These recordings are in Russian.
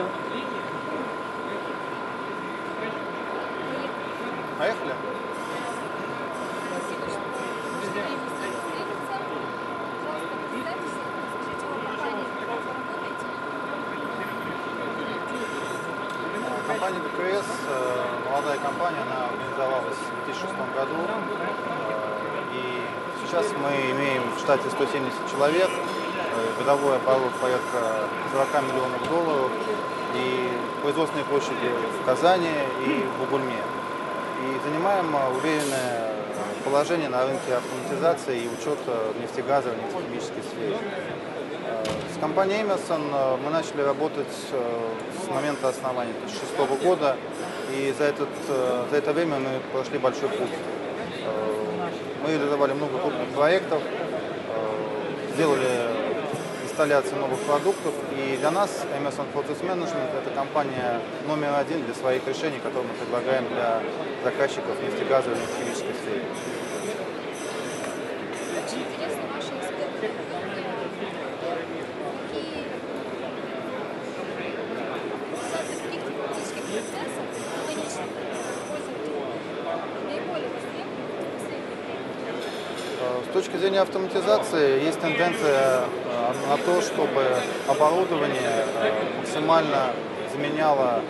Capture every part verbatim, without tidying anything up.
Поехали? Спасибо, что нашли время с нами встретиться. Пожалуйста, представьтесь, расскажите о компании, в которой вы работаете. Компания бэ ка эс, молодая компания, она организовалась в две тысячи шестом году. И сейчас мы имеем в штате сто семьдесят человек, годовой оборот порядка сорока миллионов долларов и производственные площади в Казани и в Бугульме. И занимаем уверенное положение на рынке автоматизации и учета нефтегазовой и нефтехимической сферы. С компанией Эмерсон мы начали работать с момента основания две тысячи шестого года, и за, этот, за это время мы прошли большой путь. Мы реализовали много крупных проектов, сделали инсталляции новых продуктов, и для нас Эмерсон Process Management это компания номер один для своих решений, которые мы предлагаем для заказчиков нефтегазовой и нефтехимической сферы. Очень интересно ваши экспертные какие результаты каких технологических процессов конечных пользователей наиболее востребованы в последнее время. С точки зрения автоматизации есть тенденция на то, чтобы оборудование максимально заменяло,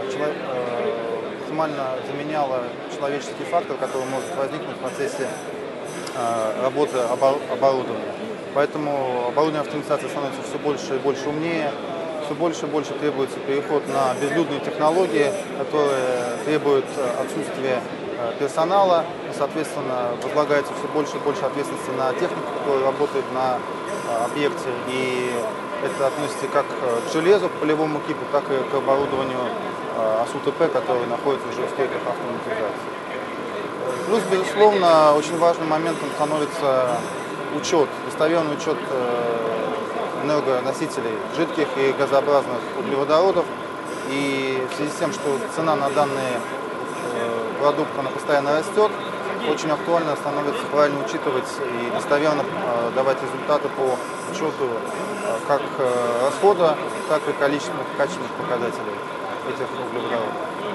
максимально заменяло человеческий фактор, который может возникнуть в процессе работы оборудования. Поэтому оборудование автоматизации становится все больше и больше умнее, все больше и больше требуется переход на безлюдные технологии, которые требуют отсутствия персонала, и, соответственно, возлагается все больше и больше ответственности на технику, которая работает на объекте, и это относится как к железу, к полевому кипу, так и к оборудованию эй эс ю тэ пэ, которое находится уже в степени автоматизации. Плюс, безусловно, очень важным моментом становится учет, достоверный учет энергоносителей, жидких и газообразных углеводородов. И в связи с тем, что цена на данные продукты она постоянно растет, очень актуально становится правильно учитывать и достоверно давать результаты по учету как расхода, так и количественных, качественных показателей этих углеводородов.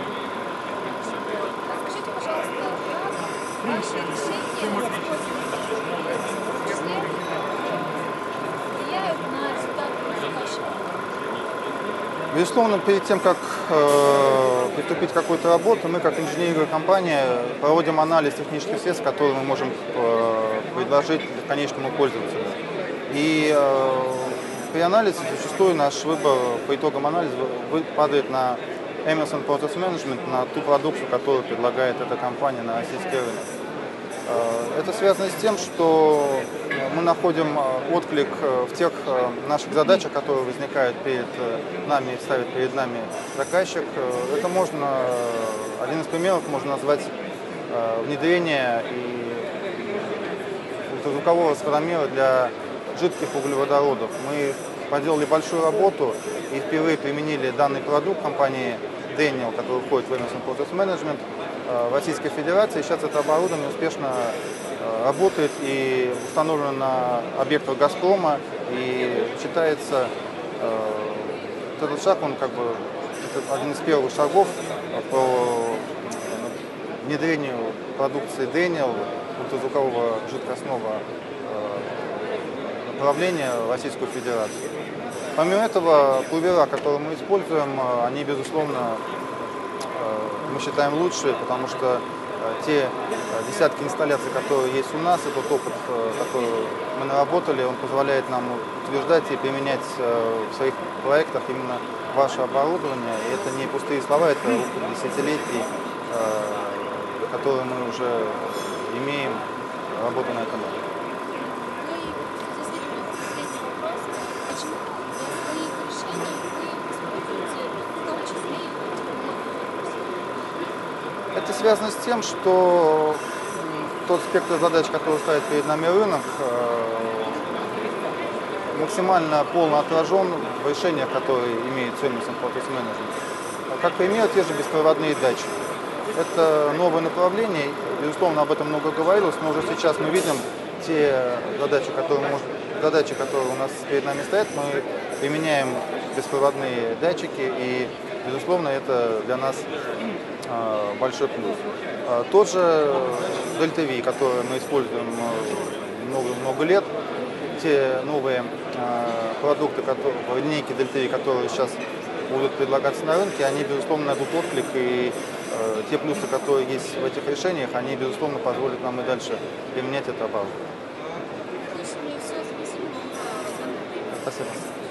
Расскажите, пожалуйста, как ваши решения с использованием технологий влияют на результаты заказчика? Безусловно, перед тем, как э, приступить к какой-то работе, мы, как инженерная компания, проводим анализ технических средств, которые мы можем э, предложить конечному пользователю. И э, при анализе зачастую наш выбор по итогам анализа падает на Эмерсон Process Management, на ту продукцию, которую предлагает эта компания на российский рынок. Это связано с тем, что мы находим отклик в тех наших задачах, которые возникают перед нами и ставит перед нами заказчик. Это можно, один из примеров можно назвать внедрение и ультразвукового сканомера для жидких углеводородов. Мы проделали большую работу и впервые применили данный продукт компании Daniel, который входит в Эмерсон Process Management в Российской Федерации. Сейчас это оборудование успешно работает и установлено на объектах Газпрома, и считается этот шаг, он как бы это один из первых шагов по внедрению продукции Daniel, ультразвукового жидкостного направления в Российскую Федерацию. Помимо этого, пулвера, которые мы используем, они, безусловно, мы считаем лучшие, потому что те десятки инсталляций, которые есть у нас, этот опыт, который мы наработали, он позволяет нам утверждать и применять в своих проектах именно ваше оборудование. И это не пустые слова, это опыт десятилетий, которые мы уже имеем, работу на этом. Это связано с тем, что тот спектр задач, который ставит перед нами рынок, максимально полно отражен в решениях, которые имеет Эмерсон Process Management. Как пример, те же беспроводные датчики. Это новое направление, безусловно, об этом много говорилось, но уже сейчас мы видим те задачи, которые, может, задачи, которые у нас перед нами стоят, мы применяем беспроводные датчики, и, безусловно, это для нас э, большой плюс. Э, тот же Дельта Ви, который мы используем много-много лет, те новые э, продукты, которые, линейки Дельта Ви, которые сейчас будут предлагаться на рынке, они, безусловно, найдут отклик, и э, те плюсы, которые есть в этих решениях, они, безусловно, позволят нам и дальше применять это оборудование. Больше мне все. Спасибо вам за разговор. Спасибо.